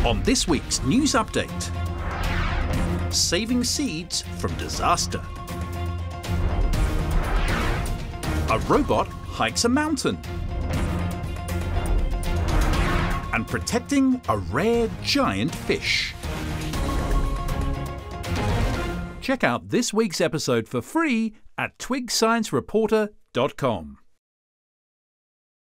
On this week's news update, saving seeds from disaster. A robot hikes a mountain. And protecting a rare giant fish. Check out this week's episode for free at twigsciencereporter.com.